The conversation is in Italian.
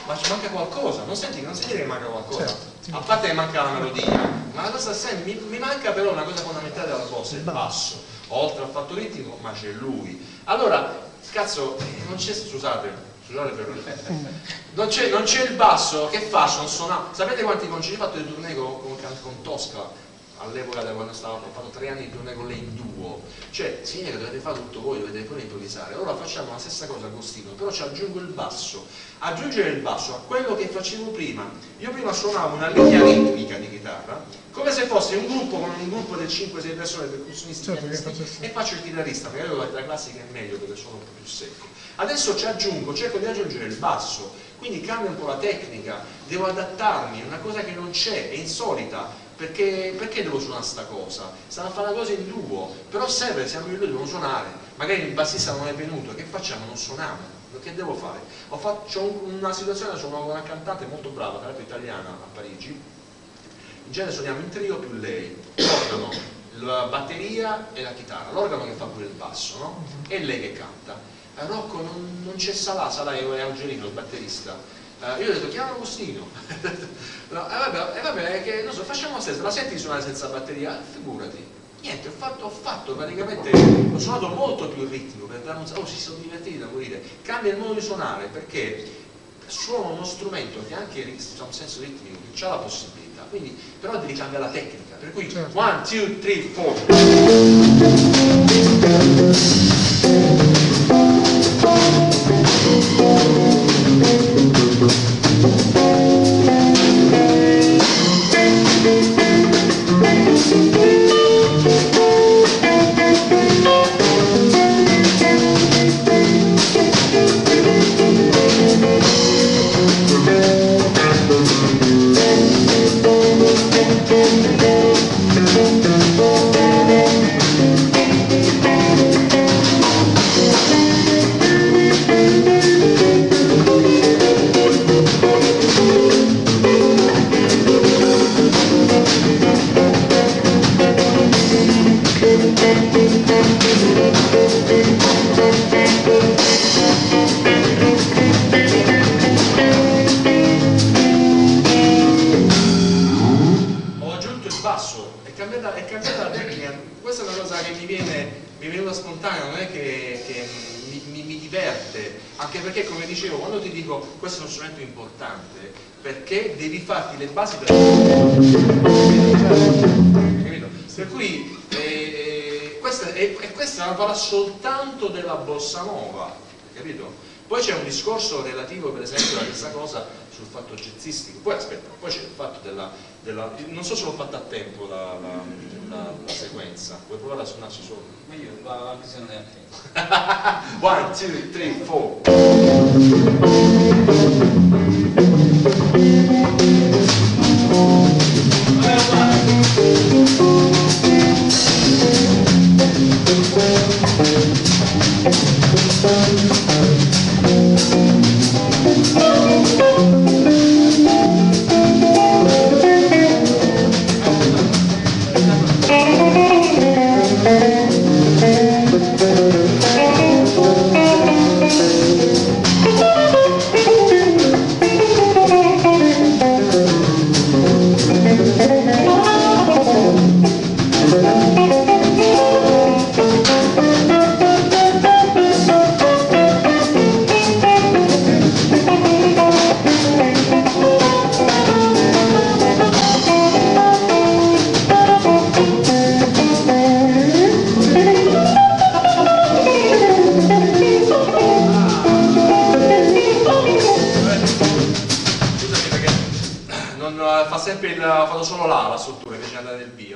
ma ci manca qualcosa, non senti che manca qualcosa, certo. A parte che manca la melodia, ma la cosa mi manca però una cosa fondamentale della cosa, il basso, oltre al fatto ritmico, ma c'è lui. Allora, cazzo, non c'è, scusate per non c'è il basso, che faccio? Non suonavo. Sapete quanti concerti ho fatto di tournée con Tosca? All'epoca quando ho fatto 3 anni di tournée con lei in duo, cioè significa che dovete fare tutto voi, dovete pure improvvisare. Allora facciamo la stessa cosa con Stino, però ci aggiungo il basso, aggiungere il basso a quello che facevo prima. Io prima suonavo una linea ritmica di chitarra come se fosse un gruppo con un gruppo di 5-6 persone, percussionisti, certo, e faccio il chitarrista, magari la classica è meglio perché sono un po' più secco. Adesso cerco di aggiungere il basso, quindi cambia un po' la tecnica, devo adattarmi, è una cosa che non c'è, è insolita. Perché devo suonare sta cosa? Stanno a fare una cosa in duo, però serve, siamo io e lui, dobbiamo suonare. Magari il bassista non è venuto, che facciamo? Non suoniamo. Che devo fare? C'ho una situazione, c'ho una cantante molto brava, tra l'altro italiana, a Parigi. In genere suoniamo in trio più lei, l'organo, la batteria e la chitarra, l'organo che fa pure il basso, no? E lei che canta. Rocco non c'è Salà è algerino, il batterista. Io ho detto chiama Agostino. Vabbè, che non so, facciamo la stessa, la senti suonare senza batteria? Figurati. Niente, ho fatto praticamente, ho suonato molto più ritmico per dare si sono divertiti da morire. Cambia il modo di suonare perché suono uno strumento che anche ha un senso ritmico, che ha la possibilità, quindi però devi cambiare la tecnica, per cui 1, 2, 3, cambiata la tecnica. Questa è una cosa che mi è venuta spontanea, non è che mi diverte, anche perché, come dicevo, quando ti dico questo è uno strumento importante, perché devi farti le basi per capito? Per cui questa parla soltanto della bossa nova, capito? Poi c'è un discorso relativo, per esempio, alla stessa cosa sul fatto jazzistico. Poi aspetta, poi c'è il fatto non so se l'ho fatta a tempo la sequenza. Vuoi provare a suonarci solo? Ma io anche se non è a tempo. 1, 2, 3, 4. Fa solo la struttura invece di andare nel bio.